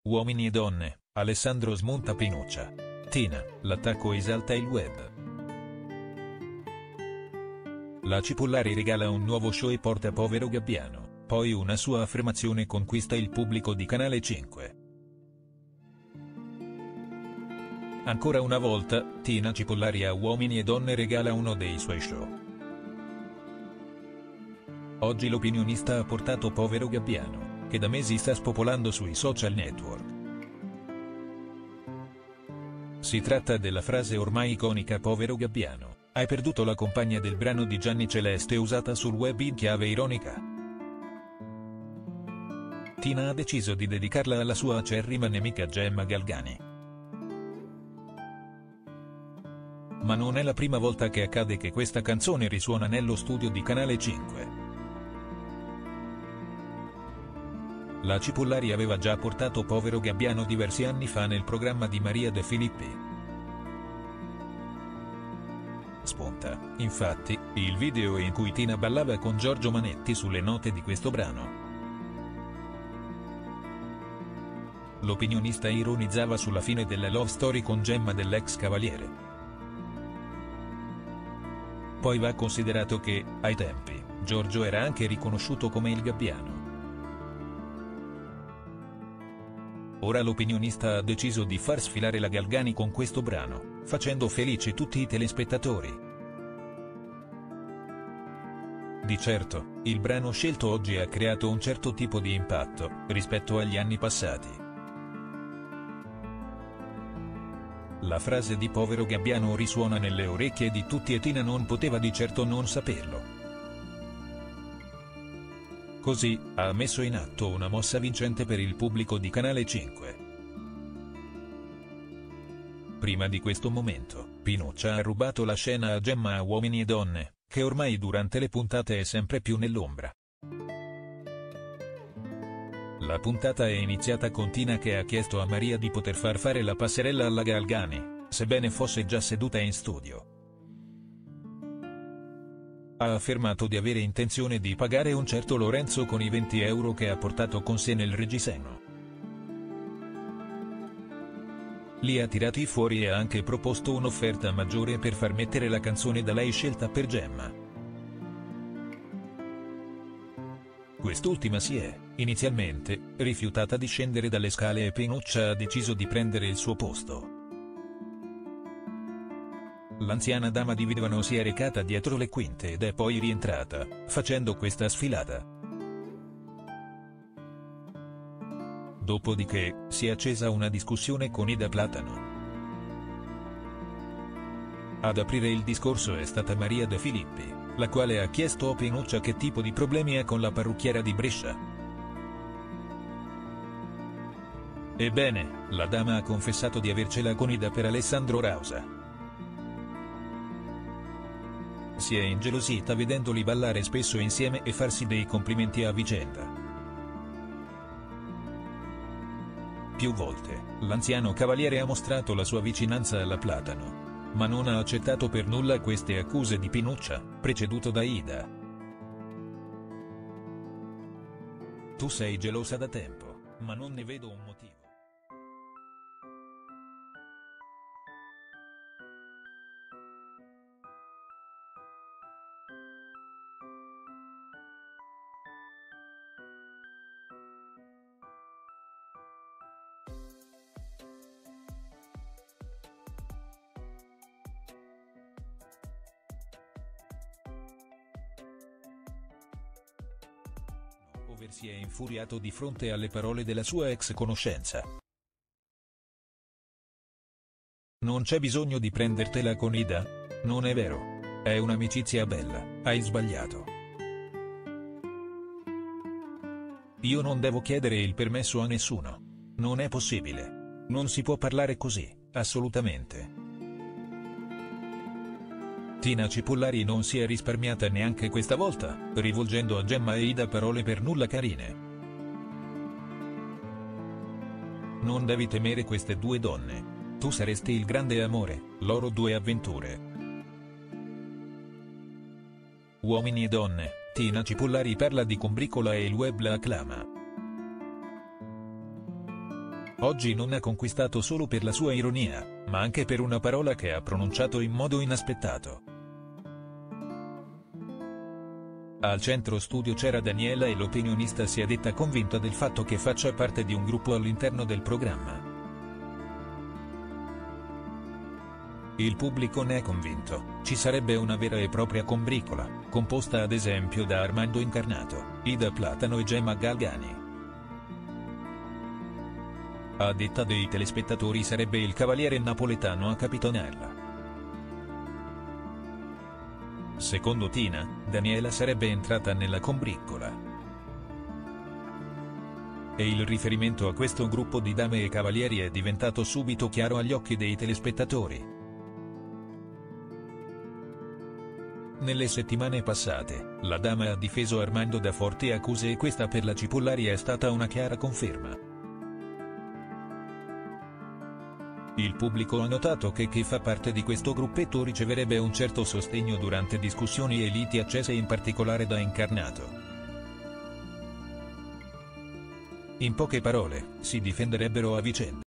Uomini e donne, Alessandro smonta Pinuccia. Tina, l'attacco esalta il web. La Cipollari regala un nuovo show e porta povero Gabbiano, poi una sua affermazione conquista il pubblico di Canale 5. Ancora una volta, Tina Cipollari a Uomini e donne regala uno dei suoi show. Oggi l'opinionista ha portato povero Gabbiano, che da mesi sta spopolando sui social network. Si tratta della frase ormai iconica povero Gabbiano, hai perduto la compagna del brano di Gianni Celeste usata sul web in chiave ironica. Tina ha deciso di dedicarla alla sua acerrima nemica Gemma Galgani. Ma non è la prima volta che accade che questa canzone risuona nello studio di Canale 5. La Cipollari aveva già portato povero Gabbiano diversi anni fa nel programma di Maria De Filippi. Spunta, infatti, il video in cui Tina ballava con Giorgio Manetti sulle note di questo brano. L'opinionista ironizzava sulla fine della love story con Gemma dell'ex cavaliere. Poi va considerato che, ai tempi, Giorgio era anche riconosciuto come il Gabbiano. Ora l'opinionista ha deciso di far sfilare la Galgani con questo brano, facendo felici tutti i telespettatori. Di certo, il brano scelto oggi ha creato un certo tipo di impatto, rispetto agli anni passati. La frase di povero Gabbiano risuona nelle orecchie di tutti e Tina non poteva di certo non saperlo. Così, ha messo in atto una mossa vincente per il pubblico di Canale 5. Prima di questo momento, Pinuccia ha rubato la scena a Gemma a Uomini e donne, che ormai durante le puntate è sempre più nell'ombra. La puntata è iniziata con Tina che ha chiesto a Maria di poter far fare la passerella alla Galgani, sebbene fosse già seduta in studio. Ha affermato di avere intenzione di pagare un certo Lorenzo con i 20 euro che ha portato con sé nel reggiseno. Li ha tirati fuori e ha anche proposto un'offerta maggiore per far mettere la canzone da lei scelta per Gemma. Quest'ultima si è, inizialmente, rifiutata di scendere dalle scale e Pinuccia ha deciso di prendere il suo posto. L'anziana dama di Videvano si è recata dietro le quinte ed è poi rientrata, facendo questa sfilata. Dopodiché, si è accesa una discussione con Ida Platano. Ad aprire il discorso è stata Maria De Filippi, la quale ha chiesto a Pinuccia che tipo di problemi ha con la parrucchiera di Brescia. Ebbene, la dama ha confessato di avercela con Ida per Alessandro Rausa. Si è ingelosita vedendoli ballare spesso insieme e farsi dei complimenti a vicenda. Più volte, l'anziano cavaliere ha mostrato la sua vicinanza alla Platano, ma non ha accettato per nulla queste accuse di Pinuccia, preceduto da Ida. Tu sei gelosa da tempo, ma non ne vedo un motivo. Over si è infuriato di fronte alle parole della sua ex conoscenza. Non c'è bisogno di prendertela con Ida? Non è vero. È un'amicizia bella, hai sbagliato. Io non devo chiedere il permesso a nessuno. Non è possibile. Non si può parlare così, assolutamente. Tina Cipollari non si è risparmiata neanche questa volta, rivolgendo a Gemma e Ida parole per nulla carine. Non devi temere queste due donne. Tu saresti il grande amore, loro due avventure. Uomini e donne, Tina Cipollari parla di combricola e il web la acclama. Oggi non ha conquistato solo per la sua ironia, ma anche per una parola che ha pronunciato in modo inaspettato. Al centro studio c'era Daniela e l'opinionista si è detta convinta del fatto che faccia parte di un gruppo all'interno del programma. Il pubblico ne è convinto, ci sarebbe una vera e propria combriccola, composta ad esempio da Armando Incarnato, Ida Platano e Gemma Galgani. A detta dei telespettatori sarebbe il cavaliere napoletano a capitonarla. Secondo Tina, Daniela sarebbe entrata nella combriccola. E il riferimento a questo gruppo di dame e cavalieri è diventato subito chiaro agli occhi dei telespettatori. Nelle settimane passate, la dama ha difeso Armando da forti accuse e questa per la Cipollari è stata una chiara conferma. Il pubblico ha notato che chi fa parte di questo gruppetto riceverebbe un certo sostegno durante discussioni e liti accese in particolare da Incarnato. In poche parole, si difenderebbero a vicenda.